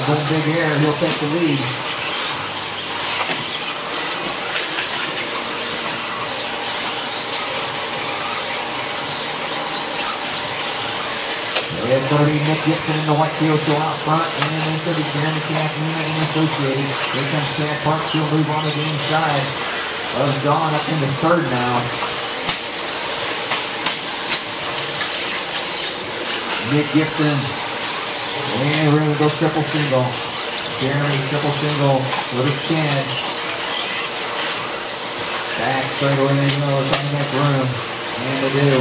going big air. He'll take the lead. It's going to be Nick Gibson in the white field show out front, and then it's going to be Jeremy Kathleen and Associated. Here comes Chad Park. She'll move on to the inside. Dawn up into third now. Nick Gibson. And we're going to go triple single. Jeremy triple single with his Chad. Back straight away they go. Trying to make room. And they do.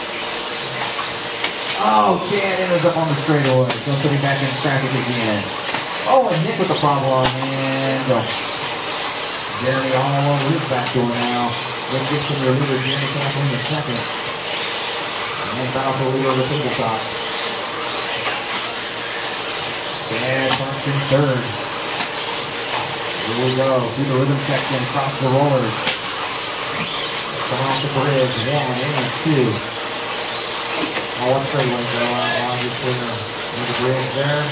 Oh, Chad ends up on the straightaway. So put him back in traffic again. Oh, and Nick with the problem. And Jeremy all over his back door now. Nick Gibson, the leader. Jeremy Kathleen in second. And battle for the leader of the tabletop. Chad Parks in third. Here we go. Through the rhythm section. Across the rollers. Coming off the bridge. 1 and 2. Oh, one straightaway go obviously with the bridge there.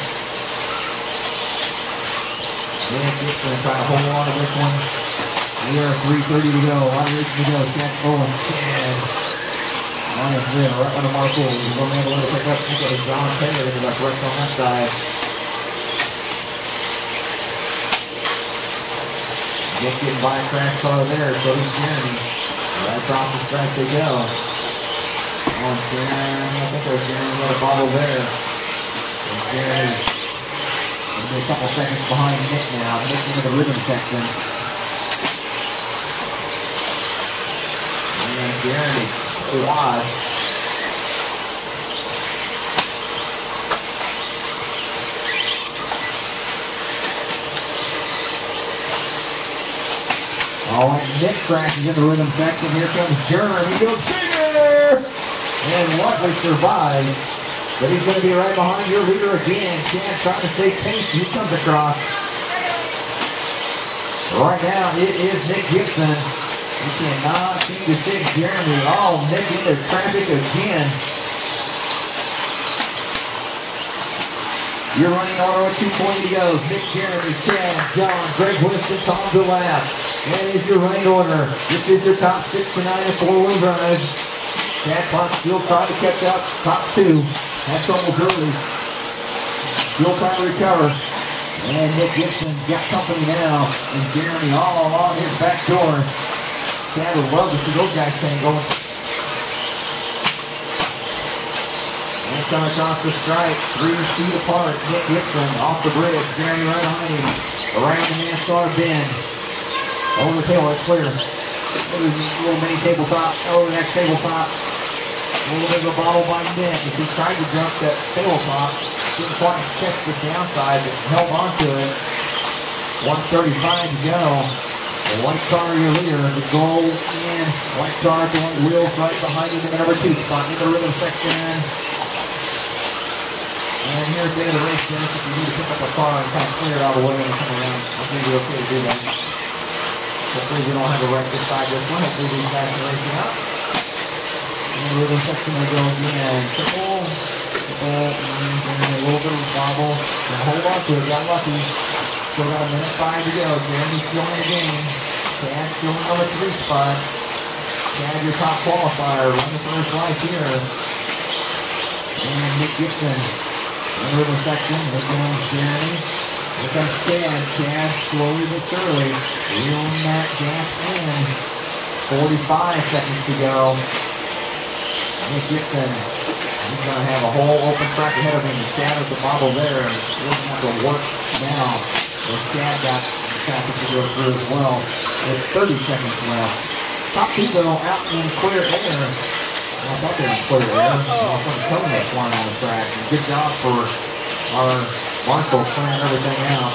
Nick Gibson trying to hold on to this one. We are 3:30 to go. 1 race to go. Chad Owen. Chad on his win. Right on the marble. He's going to be able to pick up. Look at John Taylor into that correct on that side. Nick getting by a crash car there. So does Jeremy. Right across the track they go. On Jeremy, I think there's Jeremy got a bottle there. And Jeremy, a couple seconds behind Nick now. Nick into the rhythm section. And Jeremy, quad. Oh, and Nick crashes in the rhythm section. Here comes Jeremy. He goes bigger! And Lutley survives, but he's going to be right behind your leader again. Chad trying to stay pace. He comes across. Right now, it is Nick Gibson. He cannot seem to stick Jeremy. Oh, Nick into traffic again. You're running auto at 2:20 to go. Nick, Jeremy, Chad, John, Greg Winston, Tom DeLapp. That is your running order. This is your top 6 to 9 and 4-wheel drive. Chad Parks still trying to catch up. Top 2. That's almost early. Still trying to recover. And Nick Gibson got company now. And Jeremy all on his back door. Chad would love to see those guys tangle. And coming across the stripe. 3 feet apart. Nick Gibson off the bridge. Jeremy right behind him. Around the NASCAR bend. Over the tail. It's clear. There's a little mini tabletop. Over the next tabletop. A little bit of a bottle by Nick. If he tried to jump that tabletop, didn't quite catch the downside, but held on to it. 1:35 to go. The white car your leader. The goal in. White car at the white wheels right behind him in the number 2 spot. In the rhythm section. And here at the end of the race, Dennis, if you need to pick up a car and kind of clear it out of the way and come around, I think you're okay to do that. Hopefully we don't have a wreck this side this one. Hopefully these guys are racing up. And the rhythm section will go again. Triple, and a little bit of a wobble. And hold on to it, got lucky. Still got a minute 5 to go. Jeremy's still in the game. Chad still in the 3 spot. Chad, your top qualifier. Run the first light here. And Nick Gibson in the rhythm section. Here comes Jeremy. Here comes Chad. Chad slowly but surely reeling that gas in. 45 seconds to go. Nick Gibson, he's going to have a whole open track ahead of him. Chad at the bottle there. He's going to have to work now. So Chad got the traffic to go through as well. There's 30 seconds left. Top 2 though out in clear air. I thought they were in clear air. Something coming that's flying on the track. And good job for our marshal clearing everything out.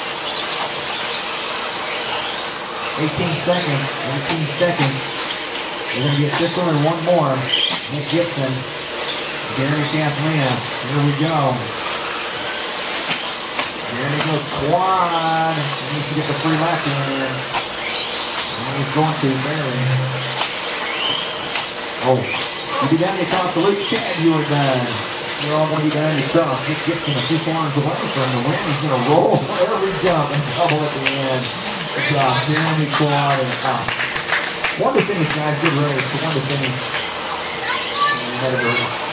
18 seconds. 18 seconds. We're going to get this one and one more. Nick Gibson. Jeremy Kathleen. Here we go. Jeremy goes quad. He needs to get the free lap in. And he's going to barely. Oh. You be down across the loop, Chad, you are done. You're all going to be down yourself. Just Gibson a few farms away from the win. He's going to roll every jump and double at the end. Good job. Jeremy quad and out. One to finish, guys. Good race. One to finish. And